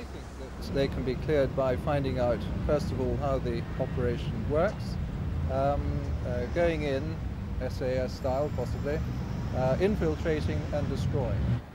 I think that they can be cleared by finding out, first of all, how the operation works, going in, SAS style possibly, infiltrating and destroying.